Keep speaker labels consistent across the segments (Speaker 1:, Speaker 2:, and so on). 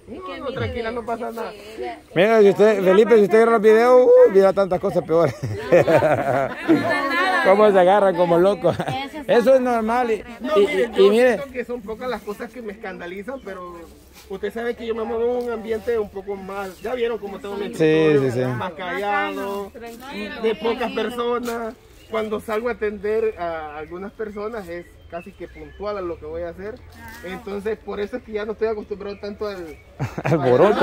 Speaker 1: No, tranquila, no pasa nada.
Speaker 2: Mira, si usted, Felipe, si usted agarra los videos, mira tantas cosas peores. Cómo se agarran como locos. Eso es normal.
Speaker 1: Y mire, que son pocas las cosas que me escandalizan, pero usted sabe que yo me muevo en un ambiente un poco más, ya vieron cómo tengo mi escritorio, más callado, de pocas personas. Cuando salgo a atender a algunas personas es casi que puntual a lo que voy a hacer. Entonces, por eso es que ya no estoy acostumbrado tanto al
Speaker 2: alboroto.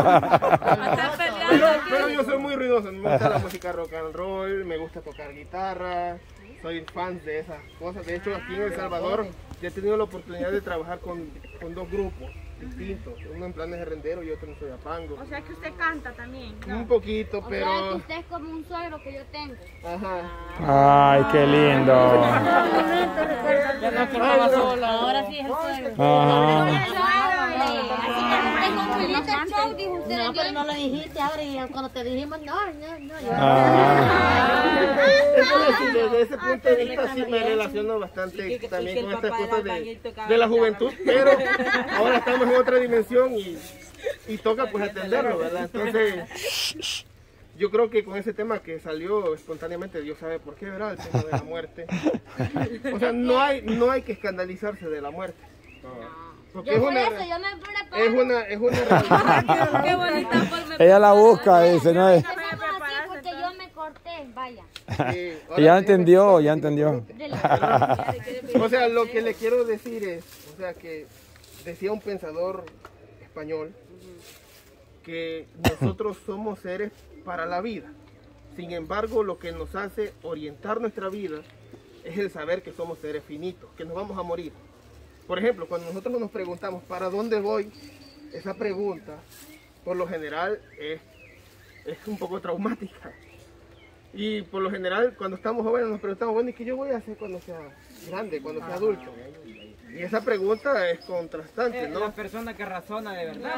Speaker 1: Pero yo soy muy ruidoso, me gusta la música rock and roll, me gusta tocar guitarra, soy fan de esas cosas. De hecho, aquí en El Salvador ya he tenido la oportunidad de trabajar con dos grupos distintos, uno en planes de rendero y otro en Soyapango.
Speaker 3: O sea que usted canta también, ¿no?
Speaker 1: Un poquito, pero...
Speaker 4: O sea que usted es como un suegro que yo tengo.
Speaker 1: Ajá.
Speaker 2: Ay, qué lindo.
Speaker 4: Ahora sí es el suegro. No, pero no lo dijiste ahora y cuando te dijimos no.
Speaker 1: Entonces, desde ese punto de vista sí me relaciono bastante también con estas cosas de la juventud, pero ahora estamos en otra dimensión y toca pues atenderlo, ¿verdad? Entonces, yo creo que con ese tema que salió espontáneamente, Dios sabe por qué, ¿verdad? El tema de la muerte. O sea, no hay que escandalizarse de la muerte. Porque
Speaker 4: yo
Speaker 1: es
Speaker 4: por
Speaker 1: una,
Speaker 4: eso, yo me preparo.
Speaker 1: es una realidad.
Speaker 3: Qué bonita forma.
Speaker 2: Ella la busca, dice, ¿no?
Speaker 4: Así porque yo me corté, vaya.
Speaker 1: Sí,
Speaker 2: Ya entendió, ya entendió.
Speaker 1: O sea, lo que le quiero decir es, o sea, que decía un pensador español que nosotros somos seres para la vida. Sin embargo, lo que nos hace orientar nuestra vida es el saber que somos seres finitos, que nos vamos a morir. Por ejemplo, cuando nosotros nos preguntamos ¿para dónde voy? Esa pregunta, por lo general, es un poco traumática. Y por lo general, cuando estamos jóvenes nos preguntamos, bueno, ¿y qué yo voy a hacer cuando sea grande, cuando sea adulto? Y esa pregunta es contrastante, ¿no?
Speaker 5: La persona que razona de verdad.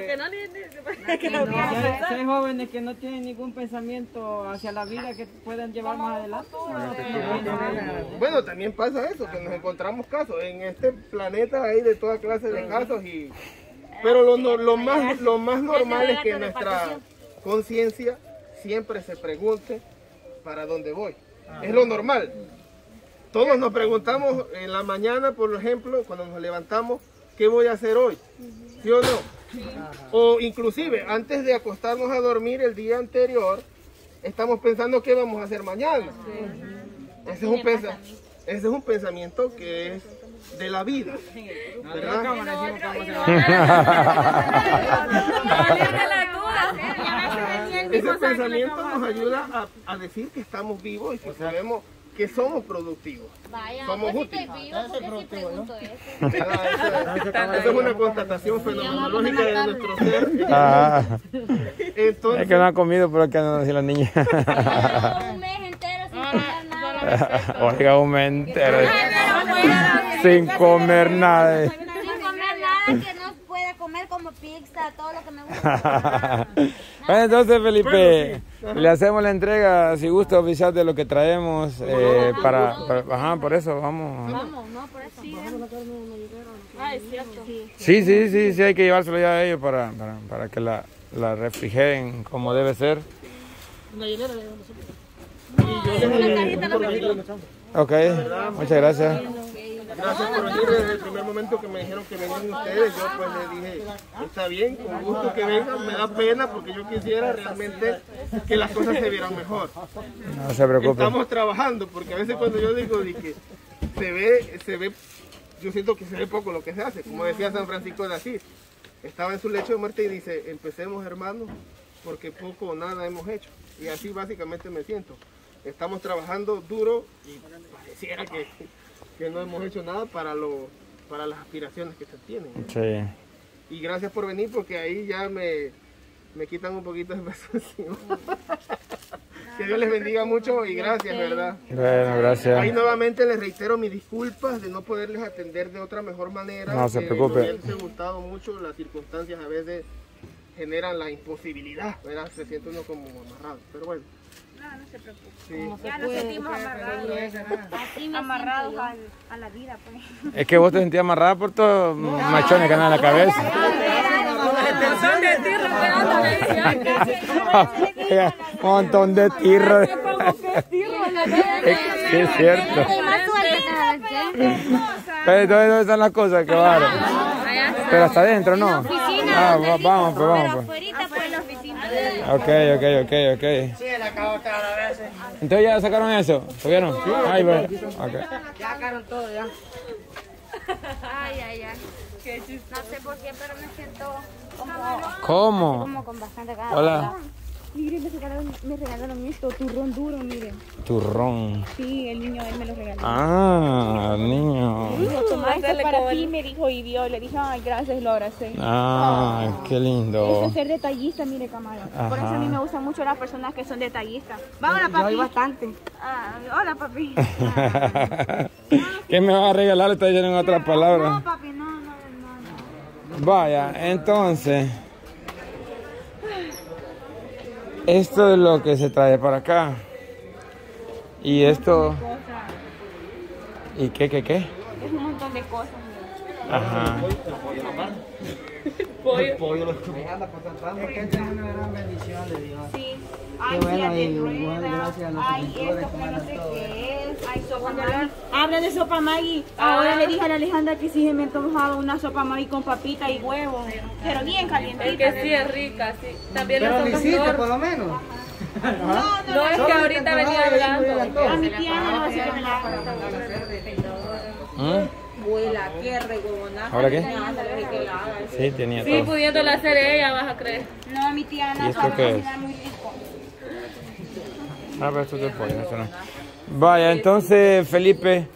Speaker 3: Que
Speaker 5: hay jóvenes que no tienen ningún pensamiento hacia la vida que puedan llevar más adelante.
Speaker 1: Bueno, también pasa eso, que nos encontramos casos. En este planeta hay de toda clase de casos, pero lo más normal es que nuestra conciencia siempre se pregunte ¿para dónde voy? Es lo normal. Todos nos preguntamos en la mañana, por ejemplo, cuando nos levantamos, ¿qué voy a hacer hoy? ¿Sí o no? O inclusive, antes de acostarnos a dormir el día anterior, estamos pensando qué vamos a hacer mañana. Ese es un pensamiento que es de la vida, ¿verdad? Ese pensamiento nos ayuda a decir que estamos vivos y que sabemos que somos productivos, somos útiles. Esa es una constatación fenomenológica de nuestro ser. Entonces,
Speaker 2: es que no han comido por acá, no decir las niñas.
Speaker 4: Un mes entero sin comer nada.
Speaker 2: Oiga, un mes entero sin comer nada.
Speaker 4: Sin comer nada que no pueda comer como pizza, todo lo que me gusta.
Speaker 2: Bueno, entonces Felipe, le hacemos la entrega, si gusta, oficial de lo que traemos, por eso, vamos.
Speaker 4: Vamos, no, por eso.
Speaker 3: Ah, es cierto.
Speaker 2: Sí, hay que llevárselo ya a ellos para que la refrigeren como debe ser. Ok, muchas gracias.
Speaker 1: Gracias por venir desde el primer momento que me dijeron que venían ustedes. Yo pues les dije, está bien, con gusto que vengan. Me da pena porque yo quisiera realmente que las cosas se vieran mejor.
Speaker 2: No se preocupe.
Speaker 1: Estamos trabajando porque a veces cuando yo digo que se ve, yo siento que se ve poco lo que se hace. Como decía San Francisco de Asís, estaba en su lecho de muerte y dice, empecemos hermanos porque poco o nada hemos hecho. Y así básicamente me siento. Estamos trabajando duro y pareciera que no hemos hecho nada para las aspiraciones que se tienen.
Speaker 2: Sí.
Speaker 1: Y gracias por venir porque ahí ya me quitan un poquito de peso encima. Que Dios les bendiga mucho y gracias, ¿verdad?
Speaker 2: Bueno, gracias.
Speaker 1: Ahí nuevamente les reitero mis disculpas de no poderles atender de otra mejor manera.
Speaker 2: No se preocupe.
Speaker 1: Me hubiese gustado mucho, las circunstancias a veces generan la imposibilidad, ¿verdad? Se siente uno como amarrado, pero bueno.
Speaker 3: No se preocupe.
Speaker 1: Sí.
Speaker 3: Ya nos sentimos amarrados a la vida, pues.
Speaker 2: Es que vos te sentías amarrada por todos machones que andan en la cabeza. Un montón de tirros. Sí, es cierto. Pero ¿dónde están las cosas? Qué bárbaro. Pero hasta adentro, ¿no? Ah, vamos, pues vamos.
Speaker 4: Pero afuera, pues la oficina.
Speaker 2: Ok.
Speaker 6: Sí, la acabo de a veces.
Speaker 2: Entonces ya sacaron eso, ¿tuvieron? Sí. Ay, bueno. Okay.
Speaker 6: Ya sacaron todo, ya.
Speaker 4: Ay. No sé por qué, pero me siento
Speaker 2: ¿Cómo?
Speaker 4: como con bastante ganas.
Speaker 2: Hola.
Speaker 3: Mire, me regalaron esto, turrón duro, mire.
Speaker 2: Turrón.
Speaker 3: Sí, el niño él me lo regaló.
Speaker 2: Ah, niño.
Speaker 3: Toma esto para ti, me dijo, y dio. Le dije, ay, gracias, y lo abracé.
Speaker 2: Ah, qué lindo.
Speaker 3: Eso es ser detallista, mire, camarada. Por eso a mí me gustan mucho las personas que son detallistas. Vámonos, papi.
Speaker 6: Yo bastante.
Speaker 3: Hola, papi.
Speaker 2: ¿Qué me va a regalar? Está diciendo en otras palabras.
Speaker 4: No, papi, no.
Speaker 2: Vaya, entonces, esto es lo que se trae para acá. Y esto... ¿Y qué?
Speaker 3: Es un montón de cosas, mire.
Speaker 2: Ajá.
Speaker 6: Me anda pasando porque esta es una gran bendición de Dios.
Speaker 3: Sí.
Speaker 6: Qué
Speaker 3: Ay,
Speaker 6: bueno,
Speaker 3: sillas de
Speaker 6: y
Speaker 3: ruedas.
Speaker 6: gracias a los
Speaker 3: Ay,
Speaker 6: pintores
Speaker 3: esto
Speaker 6: que
Speaker 3: que no
Speaker 6: mandan
Speaker 3: sé
Speaker 6: todo.
Speaker 3: qué es. Ay, sopa Maggi. Habla de sopa Maggi. Ahora le dije a la Alejandra que sí me antojaba una sopa Maggi con papita y huevo. Pero bien calientita.
Speaker 7: Es que sí es rica, sí. También
Speaker 6: Pero
Speaker 7: la
Speaker 6: lo
Speaker 7: sopa
Speaker 6: hiciste
Speaker 7: Flor.
Speaker 6: por lo menos.
Speaker 7: No, es que ahorita venía hablando.
Speaker 3: A mi tía no lo hace
Speaker 5: Abuela, qué regonazo.
Speaker 2: ¿Ahora qué? Sí, tenía
Speaker 7: Sí,
Speaker 2: todo.
Speaker 7: pudiéndola hacer ella, vas a creer.
Speaker 3: No, mi tía
Speaker 2: ¿Y
Speaker 3: no
Speaker 2: esto
Speaker 3: sabe
Speaker 2: qué es?
Speaker 3: cocinar muy rico.
Speaker 2: Ah, pero esto es de pollo, esto no. Vaya, entonces, Felipe,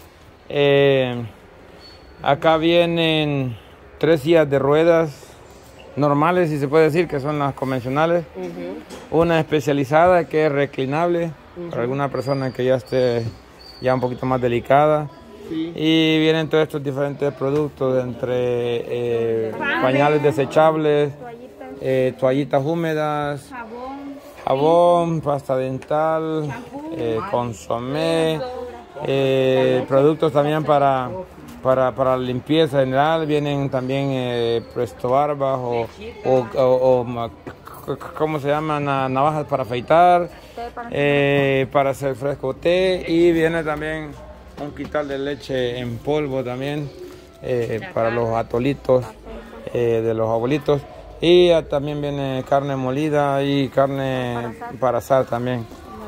Speaker 2: acá vienen 3 sillas de ruedas normales, si se puede decir, que son las convencionales. Una especializada que es reclinable para alguna persona que ya esté ya un poquito más delicada.
Speaker 1: Sí.
Speaker 2: Y vienen todos estos diferentes productos entre pañales desechables, toallitas húmedas, jabón, pasta dental, consomé, productos también para limpieza general. Vienen también presto barbas o ¿cómo se llaman? Navajas para afeitar, para hacer fresco té, y viene también un quital de leche en polvo también para los atolitos de los abuelitos, y también viene carne molida y carne para asar también.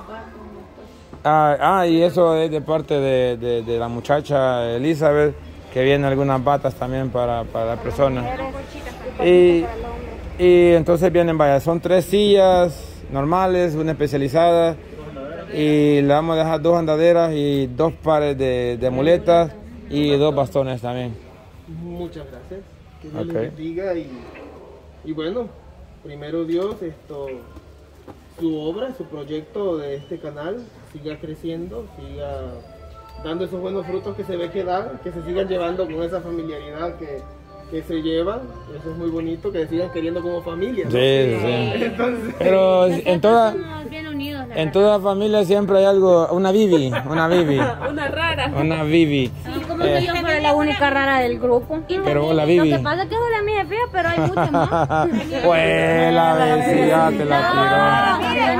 Speaker 2: Y eso es de parte de la muchacha Elizabeth, que viene algunas batas también para la persona. Y entonces vienen, vaya, son 3 sillas normales, una especializada, y le vamos a dejar 2 andaderas y 2 pares de muletas y 2 bastones también.
Speaker 1: Muchas gracias. Que Dios les bendiga y bueno, primero Dios, su obra, su proyecto de este canal siga creciendo, siga dando esos buenos frutos que se ve que dan, que se sigan llevando con esa familiaridad que se llevan. Eso es muy bonito, que se sigan queriendo como familia, ¿no?
Speaker 2: Sí.
Speaker 1: Entonces,
Speaker 2: Pero en toda familia siempre hay algo, una Vivi.
Speaker 7: Una rara.
Speaker 2: Una Vivi.
Speaker 4: Como que yo soy la única rara del grupo.
Speaker 2: Pero la Vivi.
Speaker 4: Lo que pasa es que la mía es fea, pero hay muchas más.
Speaker 2: Pues la vecina te la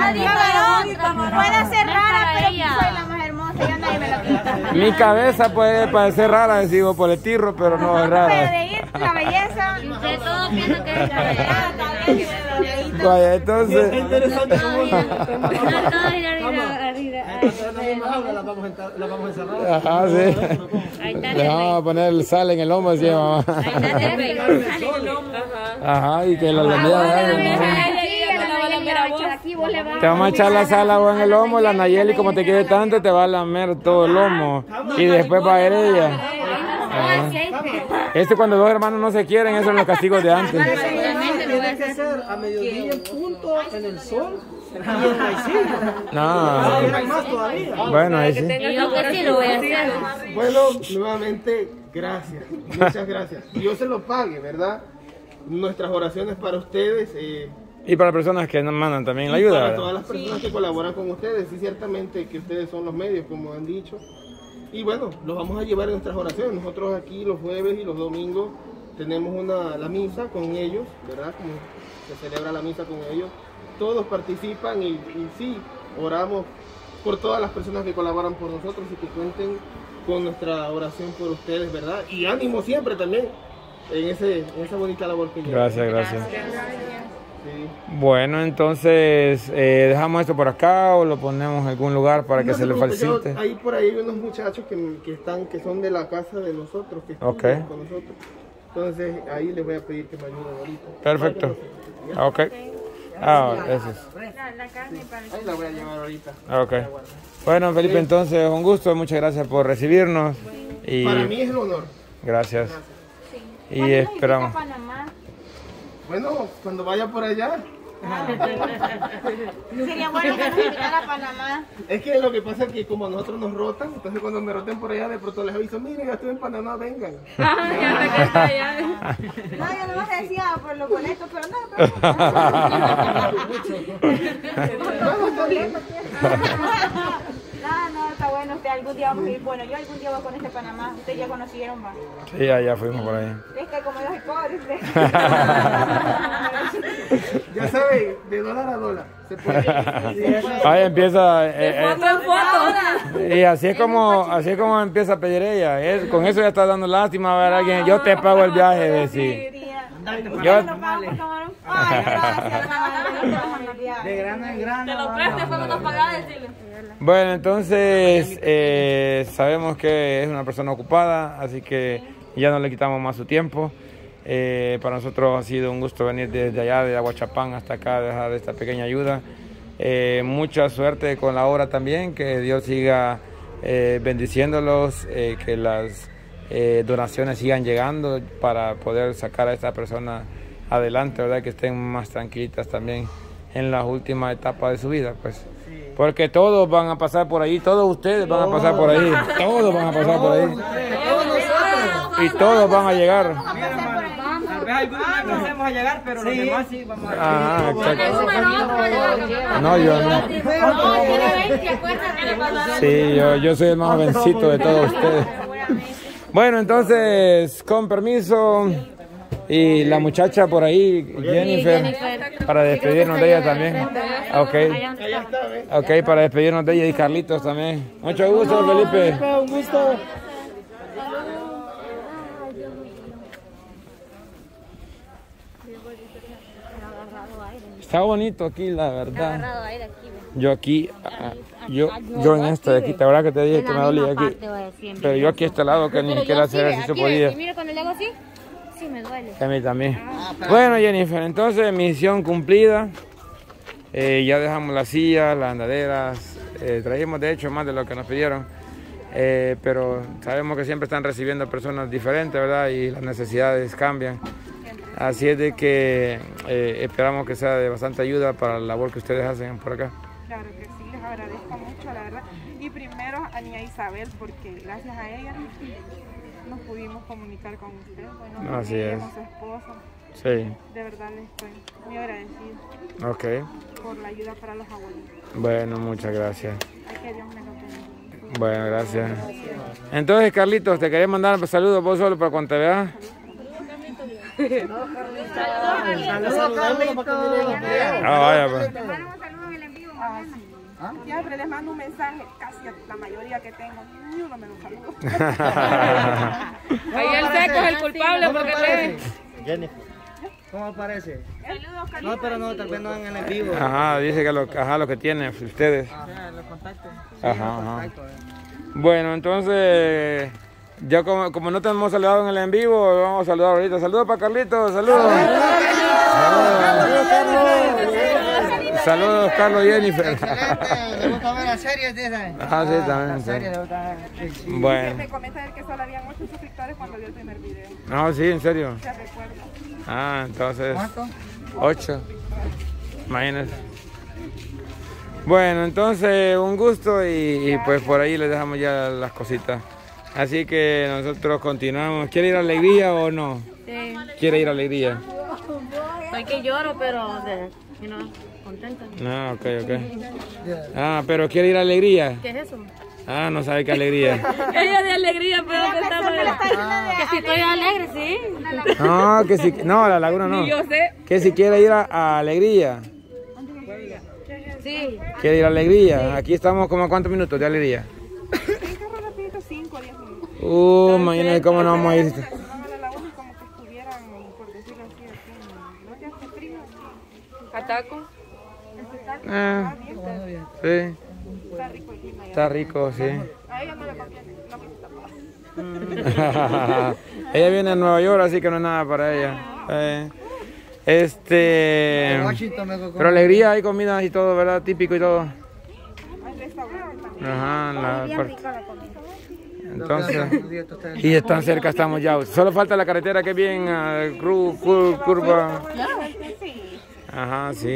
Speaker 3: Puede ser rara, pero yo soy la más hermosa. Ya nadie me lo quita.
Speaker 2: tiró. Mi cabeza puede parecer rara, decimos por el tirro, pero no es
Speaker 3: Pero
Speaker 2: rara.
Speaker 3: de ir, la belleza.
Speaker 4: Ustedes todos piensan que es la
Speaker 2: Vaya, entonces.
Speaker 6: Interesante cómo
Speaker 4: verdad.
Speaker 6: la vamos a encerrar.
Speaker 2: Ajá, sí. Le vamos a poner sal en el lomo, así, mamá. Ajá, y que la te vamos a echar la sal agua en el lomo, la Nayeli, como te quiere tanto, te va a lamer todo el lomo. Y después va a ir ella. Esto cuando 2 hermanos no se quieren, eso son los castigos de antes.
Speaker 6: Tiene que ser a mediodía en punto, en el sol y en la isla.
Speaker 2: No.
Speaker 6: Hay más todavía.
Speaker 2: Bueno, ahí sí.
Speaker 4: Yo que sí lo voy a hacer.
Speaker 1: bueno, nuevamente, gracias, muchas gracias. Dios se lo pague, ¿verdad? Nuestras oraciones para ustedes.
Speaker 2: Y para las personas que nos mandan también la
Speaker 1: Para
Speaker 2: ayuda.
Speaker 1: todas las personas que colaboran con ustedes, sí, ciertamente que ustedes son los medios, como han dicho. Y bueno, los vamos a llevar en nuestras oraciones. Nosotros aquí los jueves y los domingos tenemos la misa con ellos, ¿verdad? Como se celebra la misa con ellos. Todos participan y sí, oramos por todas las personas que colaboran por nosotros y que cuenten con nuestra oración por ustedes, ¿verdad? Y ánimo siempre también en esa bonita labor que llevan.
Speaker 2: Gracias. Sí. Bueno, entonces, ¿dejamos esto por acá o lo ponemos en algún lugar para que se le facilite?
Speaker 1: Ahí por ahí hay unos muchachos que son de la casa de nosotros, que estudian con nosotros. Entonces, ahí les voy a pedir que me ayuden ahorita.
Speaker 2: Perfecto. Ok. Eso es.
Speaker 1: Ahí la voy a llevar ahorita.
Speaker 2: Ok. Bueno, Felipe, entonces, un gusto. Muchas gracias por recibirnos. Y
Speaker 1: para mí es el honor.
Speaker 2: Gracias. Y esperamos.
Speaker 1: Bueno, cuando vaya por allá.
Speaker 3: Sería bueno que nos invitara a Panamá.
Speaker 1: Es que lo que pasa es que como a nosotros nos rotan, entonces cuando me roten por allá de pronto les aviso, miren, ya estoy en Panamá, vengan.
Speaker 3: No, yo no me decía por los boletos, pero no, está bueno, usted algún día vamos a ir, bueno, yo algún día voy a conocer Panamá, ustedes ya conocieron más.
Speaker 2: Sí, ya fuimos por ahí.
Speaker 3: Es que como yo soy pobre,
Speaker 1: Ya saben, de dólar a dólar, se puede.
Speaker 2: Ahí empieza, y así es como empieza a pedir ella, con eso ya está dando lástima a ver a alguien, yo te pago el viaje, sí.
Speaker 3: Yo no pago por camarón. Ay, gracias,
Speaker 6: de grano en grano.
Speaker 7: Te lo prestes cuando nos pagas, decirle.
Speaker 2: Bueno, entonces sabemos que es una persona ocupada, así que ya no le quitamos más su tiempo. Para nosotros ha sido un gusto venir desde allá, de Aguachapán hasta acá, dejar esta pequeña ayuda. Mucha suerte con la obra también, que Dios siga bendiciéndolos, que las donaciones sigan llegando para poder sacar a esta persona adelante, ¿verdad? Que estén más tranquilitas también en las últimas etapas de su vida, pues. Porque todos van a pasar por ahí, todos ustedes van a pasar por ahí, todos van a pasar por ahí. Y todos van a llegar.
Speaker 6: Tal vez algunos no vamos a llegar, pero los demás sí vamos a llegar.
Speaker 2: Exacto. No, yo no. Sí, yo soy el más jovencito de todos ustedes. Bueno, entonces, con permiso, y la muchacha por ahí, Jennifer, para despedirnos de ella también. Ok, para despedirnos de ella, y Carlitos también. Mucho gusto, Felipe.
Speaker 6: Un gusto.
Speaker 2: Está bonito aquí, la verdad. Yo en esta de aquí, ¿te acuerdas que te dije que me dolía aquí? Pero yo aquí a este lado que ni siquiera sé ver si se podía.
Speaker 4: Mira, cuando le hago así, sí me duele.
Speaker 2: A mí también. Bueno, Jennifer, entonces misión cumplida. Ya dejamos las sillas, las andaderas. Trajimos de hecho más de lo que nos pidieron. Pero sabemos que siempre están recibiendo personas diferentes, ¿verdad? Y las necesidades cambian. Así es de que esperamos que sea de bastante ayuda para la labor que ustedes hacen por acá.
Speaker 8: Claro que sí, les agradezco mucho, la verdad. Y primero a niña Isabel, porque gracias a ella nos pudimos comunicar con usted. Bueno,
Speaker 2: así es.
Speaker 8: Con su esposo.
Speaker 2: Sí.
Speaker 8: De verdad le estoy muy agradecida.
Speaker 2: Ok.
Speaker 8: Por la ayuda para los abuelitos.
Speaker 2: Bueno, muchas gracias.
Speaker 8: Ay, que Dios me lo bendiga.
Speaker 2: Bueno, gracias. Entonces, Carlitos, te quería mandar saludos vos solo para cuando te veas.
Speaker 6: Saludos, Carlitos.
Speaker 2: Vaya, pues.
Speaker 8: Les mando un saludo en el en vivo. Siempre les mando un mensaje, casi a la mayoría que tengo, ni uno me lo saluda.
Speaker 7: Ahí el seco es el culpable porque le...
Speaker 6: Jennifer, ¿cómo parece?
Speaker 8: Saludos, Carlitos.
Speaker 6: No, pero no, tal vez no en el vivo.
Speaker 2: Ajá, dice que lo que tienen ustedes.
Speaker 6: Los contactos.
Speaker 2: Ajá. Bueno, entonces, ya como no te hemos saludado en el en vivo, vamos a saludar ahorita. Saludos para Carlitos, saludos. Saludos, Carlos y Jennifer.
Speaker 6: Excelente, ¿le gusta ver las series de esas?
Speaker 2: Ah, sí, también.
Speaker 6: Series, le gusta ver.
Speaker 2: Bueno.
Speaker 8: Me comenta él que solo habían 8 suscriptores cuando vio el primer video.
Speaker 2: No, sí, en serio.
Speaker 8: Se recuerda.
Speaker 2: Ah, entonces.
Speaker 6: ¿Cuánto?
Speaker 2: 8. Imagínense. Bueno, entonces un gusto y pues por ahí les dejamos ya las cositas. Así que nosotros continuamos. ¿Quiere ir a Alegría o no?
Speaker 7: Sí.
Speaker 2: ¿Quiere ir a Alegría?
Speaker 7: Estoy que lloro, pero contenta.
Speaker 2: Ah, ok. Ah, pero ¿quiere ir a Alegría?
Speaker 7: ¿Qué es eso?
Speaker 2: Ah, no sabe qué alegría.
Speaker 7: Ella de alegría, pero que estaba...
Speaker 4: Que si estoy alegre, sí.
Speaker 2: No, que si... No, la laguna no.
Speaker 7: Ni yo sé.
Speaker 2: Que si quiere ir a alegría.
Speaker 4: Sí.
Speaker 2: Quiere ir a alegría. Aquí estamos como a cuántos minutos de alegría.
Speaker 8: En carro rapidito, 5 a 10 minutos.
Speaker 2: Imagínate cómo nos vamos a ir.
Speaker 8: Van a la laguna y como que estuvieran, por decirlo así, aquí, no que hace frío,
Speaker 7: Ataco.
Speaker 2: Sí.
Speaker 8: está rico el clima.
Speaker 2: Está rico, sí.
Speaker 8: A ella no le conviene, no me gusta.
Speaker 2: Ella viene a Nueva York, así que no es nada para ella. Pero alegría, hay comida y todo, ¿verdad? Típico y todo.
Speaker 8: Hay restaurante también.
Speaker 2: Ajá, entonces, y están cerca, estamos ya. Solo falta la carretera que es bien curva. Ajá, sí.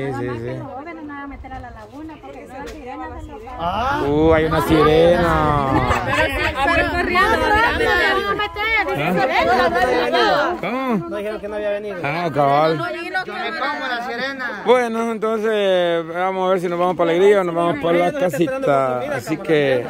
Speaker 2: Hay una sirena. ¿Cómo?
Speaker 6: No dijeron que no había venido.
Speaker 2: Ah, cabal.
Speaker 6: Yo me como la sirena.
Speaker 2: Bueno, entonces vamos a ver si nos vamos para Alegría o nos vamos para la casita. Así que...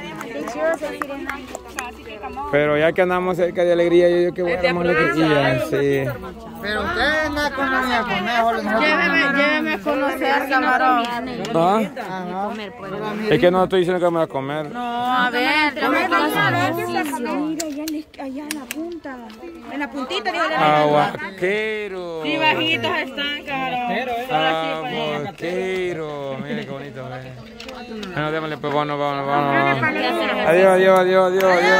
Speaker 2: Pero ya que andamos cerca de Alegría, yo que voy a dar Alegría, sí.
Speaker 6: Pero ustedes no comen a comer.
Speaker 3: Lléveme a conocer, camarón.
Speaker 2: ¿Ah? Es que no estoy diciendo que me voy a comer.
Speaker 3: No, a ver, allá en la punta. En la puntita, digo,
Speaker 2: Aguaquero.
Speaker 3: Sí, bajitos están, cabrón.
Speaker 2: Aguaquero. Mira qué bonito. Bueno, démosle, pues, vamos. Adiós.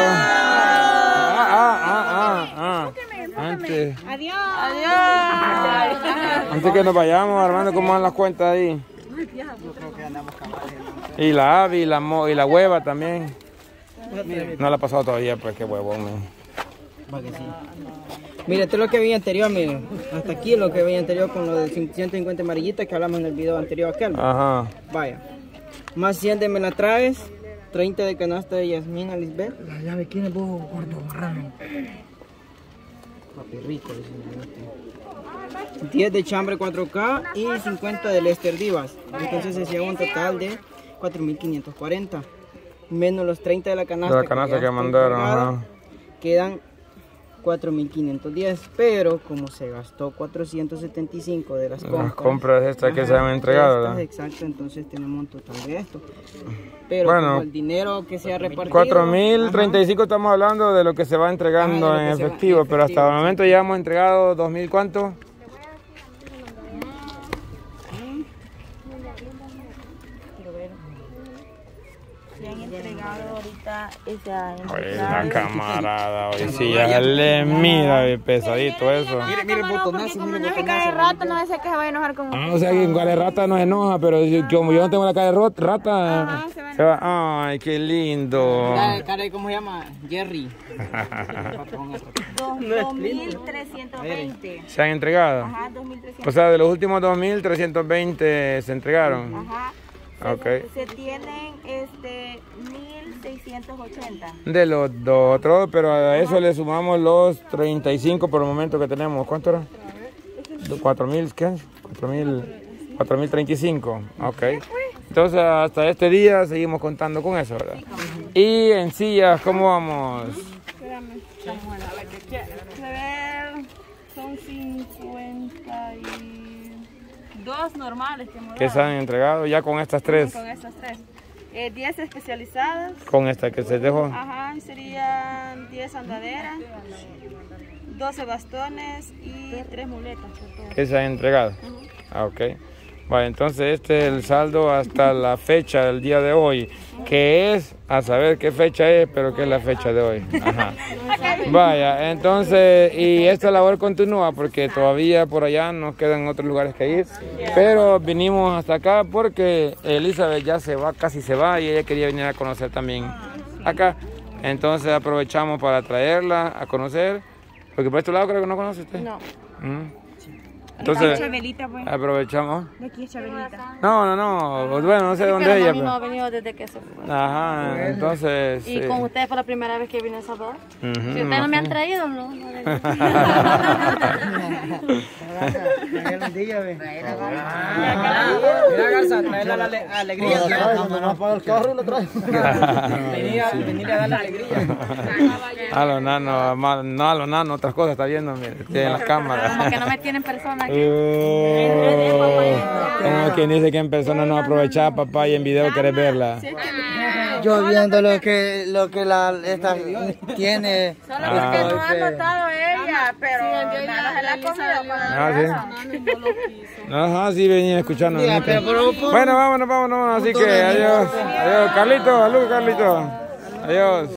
Speaker 3: Adiós.
Speaker 2: Antes que nos vayamos, Armando, ¿cómo van las cuentas ahí? Y la ave y la hueva también. No la ha pasado todavía, pues qué huevón.
Speaker 6: Mire, esto es lo que vi anterior, mire. Hasta aquí lo que vi anterior con lo de 150 amarillitas que hablamos en el video anterior aquel.
Speaker 2: Ajá.
Speaker 6: Vaya. Más 100 de me la traes. 30 de canasta de Yasmín Alisbeth. La llave, ¿quién es vos, gordo marrano? Papi rico, 10 de chambre 4K y 50 de Lester Divas. Entonces se lleva un total de 4.540. Menos los 30 de la canasta.
Speaker 2: De la canasta que mandaron, ajá.
Speaker 6: Quedan 4.510, pero como se gastó 475 de las
Speaker 2: compras estas que se han entregado, ¿verdad?
Speaker 6: Exacto, entonces tenemos un total de esto. Pero
Speaker 2: bueno,
Speaker 6: como el dinero que se ha repartido...
Speaker 2: 4.035 estamos hablando de lo que se va entregando en efectivo, pero hasta el momento ya hemos entregado 2.000, ¿cuánto?
Speaker 3: Ahorita esa
Speaker 2: la camarada, hoy sí ya le mira pesadito eso.
Speaker 3: Mire el botonazo, mire el botonazo. Rata no dice que se va a enojar con usted.
Speaker 2: O sea que en cara de rata no se enoja, pero como yo no tengo la cara de rata, se va. Ay, qué lindo.
Speaker 6: Cara de, ¿cómo se llama? Jerry.
Speaker 3: 2.320.
Speaker 2: ¿Se han entregado?
Speaker 3: Ajá, 2.320.
Speaker 2: O sea, de los últimos 2.320 se entregaron.
Speaker 3: Ajá.
Speaker 2: Okay.
Speaker 3: Se tienen 1.680.
Speaker 2: De los otros, pero a eso le sumamos los 35 por el momento que tenemos. ¿Cuánto era? 4.000, ¿qué? 4.035. Ok. Entonces hasta este día seguimos contando con eso, ¿verdad? Y en sillas, ¿cómo vamos?
Speaker 3: Espérame, Samuel, a la que quiera. A ver, son 52 normales
Speaker 2: que se han entregado ya con estas tres.
Speaker 3: Con estas tres. 10 especializadas.
Speaker 2: Con esta que se dejó.
Speaker 3: Ajá, serían 10 andaderas, 12 bastones y 3 muletas.
Speaker 2: Que se han entregado. Ok. Vale, entonces este es el saldo hasta la fecha del día de hoy, que es, a saber qué fecha es, pero que es la fecha de hoy. Ajá. Vaya, entonces, y esta labor continúa porque todavía por allá nos quedan otros lugares que ir, pero vinimos hasta acá porque Elizabeth ya se va, casi se va, y ella quería venir a conocer también acá. Entonces aprovechamos para traerla a conocer, porque por este lado creo que no conoce usted.
Speaker 3: No.
Speaker 2: Entonces,
Speaker 3: Chabelita, pues.
Speaker 2: aprovechamos.
Speaker 3: De aquí es Chabelita.
Speaker 2: No, bueno, no sé dónde es ella.
Speaker 7: No,
Speaker 2: Pero...
Speaker 7: ha venido desde que se fue.
Speaker 2: Ajá, entonces...
Speaker 7: Y con ustedes fue la primera vez que vine a El Salvador. Si ustedes no me han traído, no.
Speaker 6: Trae la alegría, ve. Mira, Garza, trae la alegría.
Speaker 1: Cuando no apaga el carro, lo trae.
Speaker 6: Venir a dar la alegría.
Speaker 2: A los nanos, no a los nanos, otras cosas está viendo, mire, tienen las cámaras.
Speaker 7: Como que no me tienen persona aquí.
Speaker 2: Como quien dice que en persona no aprovechaba, papá, y en video querés verla.
Speaker 6: Yo viendo lo que esta tiene.
Speaker 8: Solo que no ha notado ella, pero nada se la ha comido.
Speaker 2: Ah, sí. Ajá, sí, venía escuchando. Bueno, vámonos, así que adiós. Adiós, Carlito, salud, Carlito. Adiós.